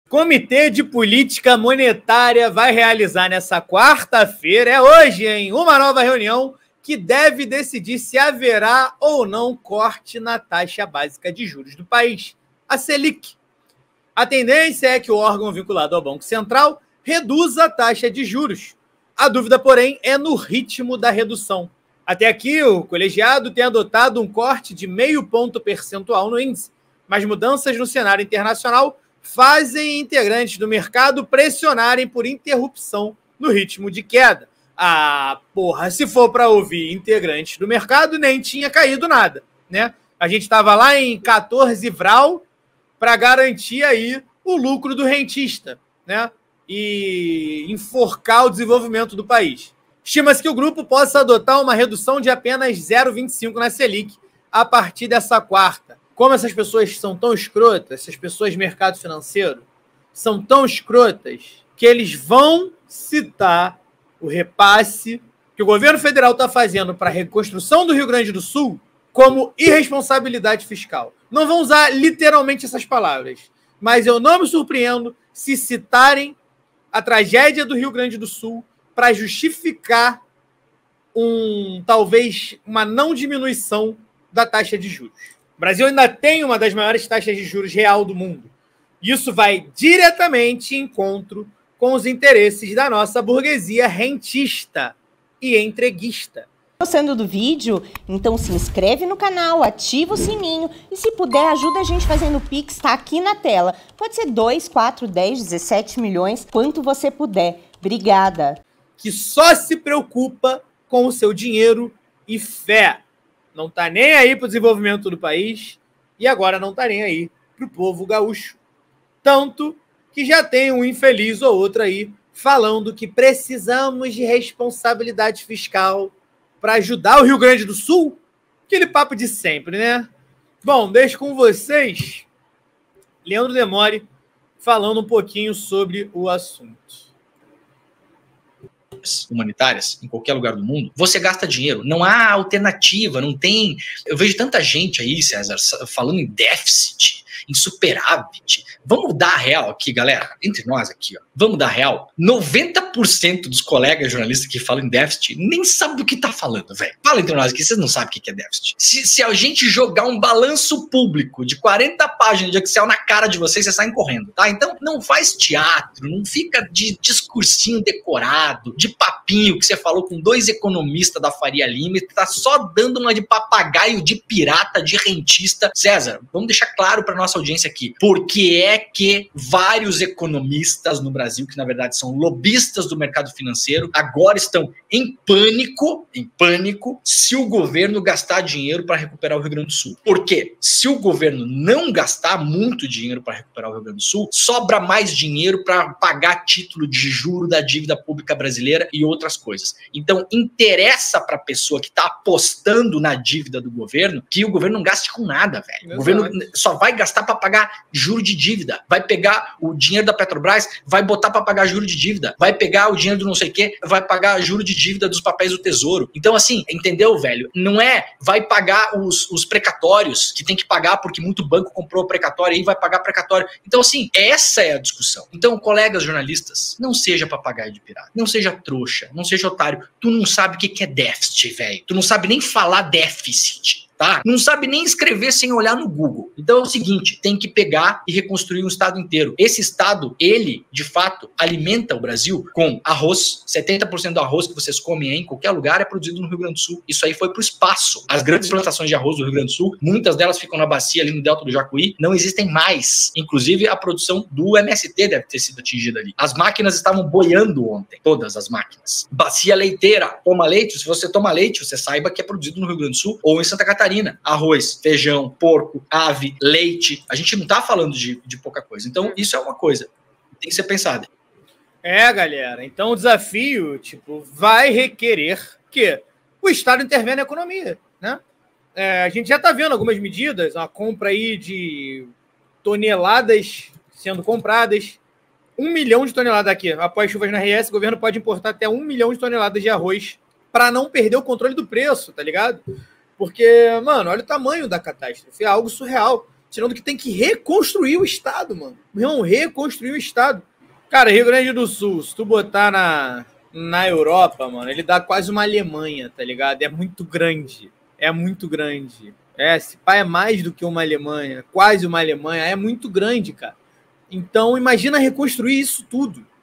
Comitê de Política Monetária vai realizar nessa quarta-feira, é hoje, em uma nova reunião que deve decidir se haverá ou não corte na taxa básica de juros do país, a Selic. A tendência é que o órgão vinculado ao Banco Central reduza a taxa de juros. A dúvida, porém, é no ritmo da redução. Até aqui, o colegiado tem adotado um corte de 0,5 ponto percentual no índice, mas mudanças no cenário internacional fazem integrantes do mercado pressionarem por interrupção no ritmo de queda. Ah, porra, se for para ouvir integrantes do mercado, nem tinha caído nada, né? A gente estava lá em 14 vral para garantir aí o lucro do rentista, né? E enforcar o desenvolvimento do país. Estima-se que o grupo possa adotar uma redução de apenas 0,25 na Selic a partir dessa quarta. Como essas pessoas são tão escrotas, essas pessoas do mercado financeiro são tão escrotas, que eles vão citar o repasse que o governo federal está fazendo para a reconstrução do Rio Grande do Sul como irresponsabilidade fiscal. Não vão usar literalmente essas palavras, mas eu não me surpreendo se citarem a tragédia do Rio Grande do Sul para justificar talvez uma não diminuição da taxa de juros. O Brasil ainda tem uma das maiores taxas de juros real do mundo. Isso vai diretamente em encontro com os interesses da nossa burguesia rentista e entreguista. Gostando do vídeo? Então se inscreve no canal, ativa o sininho e se puder ajuda a gente fazendo o Pix, tá aqui na tela. Pode ser 2, 4, 10, 17 milhões, quanto você puder. Obrigada. Que só se preocupa com o seu dinheiro e fé. Não está nem aí para o desenvolvimento do país e agora não está nem aí para o povo gaúcho. Tanto que já tem um infeliz ou outro aí falando que precisamos de responsabilidade fiscal para ajudar o Rio Grande do Sul. Aquele papo de sempre, né? Bom, deixo com vocês Leandro Demore falando um pouquinho sobre o assunto. Humanitárias em qualquer lugar do mundo, você gasta dinheiro, não há alternativa, não tem. Eu vejo tanta gente aí, César, falando em déficit, em superávit. Vamos dar a real aqui, galera, entre nós aqui, ó. Vamos dar a real. 90% dos colegas jornalistas que falam em déficit nem sabem do que tá falando, velho. Fala entre nós aqui, vocês não sabem o que é déficit. Se a gente jogar um balanço público de 40 páginas de Excel na cara de vocês, vocês saem correndo, tá? Então não faz teatro, não fica de discursinho decorado, de papinho que você falou com 2 economistas da Faria Lima e tá só dando uma de papagaio, de pirata, de rentista. César, vamos deixar claro para nossa audiência aqui, porque é que vários economistas no Brasil, que na verdade são lobistas do mercado financeiro, agora estão em pânico, se o governo gastar dinheiro para recuperar o Rio Grande do Sul. Por quê? Se o governo não gastar muito dinheiro para recuperar o Rio Grande do Sul, sobra mais dinheiro para pagar título de juro da dívida pública brasileira e outras coisas. Então, interessa para a pessoa que está apostando na dívida do governo que o governo não gaste com nada, velho. O governo só vai gastar para pagar juro de dívida. Vai pegar o dinheiro da Petrobras, vai botar para pagar juro de dívida. Vai pegar o dinheiro do não sei o quê, vai pagar juro de dívida dos papéis do Tesouro. Então, assim, entendeu, velho? Não é vai pagar os precatórios que tem que pagar porque muito banco comprou precatório e aí vai pagar precatório. Então, assim, essa é a discussão. Então, colegas jornalistas, não seja papagaio de pirata, não seja trouxa, não seja otário. Tu não sabe o que é déficit, velho. Tu não sabe nem falar déficit. Tá? Não sabe nem escrever sem olhar no Google. Então é o seguinte, tem que pegar e reconstruir um estado inteiro. Esse estado, ele, de fato, alimenta o Brasil com arroz. 70% do arroz que vocês comem aí, em qualquer lugar é produzido no Rio Grande do Sul. Isso aí foi pro espaço. As grandes plantações de arroz do Rio Grande do Sul, muitas delas ficam na bacia ali no Delta do Jacuí, não existem mais. Inclusive a produção do MST deve ter sido atingida ali. As máquinas estavam boiando ontem, todas as máquinas. Bacia leiteira, toma leite. Se você toma leite, você saiba que é produzido no Rio Grande do Sul ou em Santa Catarina. Arroz, feijão, porco, ave, leite. A gente não tá falando de pouca coisa. Então, isso é uma coisa que tem que ser pensada. É, galera. Então, o desafio, vai requerer que o Estado intervenha na economia, né? A gente já tá vendo algumas medidas, uma compra aí de toneladas sendo compradas. 1 milhão de toneladas aqui. Após chuvas na RS, o governo pode importar até 1 milhão de toneladas de arroz para não perder o controle do preço, tá ligado? Porque, mano, olha o tamanho da catástrofe, é algo surreal. tirando que tem que reconstruir o Estado, mano. Meu irmão, reconstruir o Estado. Cara, Rio Grande do Sul, se tu botar na Europa, mano, ele dá quase uma Alemanha, tá ligado? É muito grande. É muito grande. Esse pá é mais do que uma Alemanha, quase uma Alemanha. É muito grande, cara. Então, imagina reconstruir isso tudo.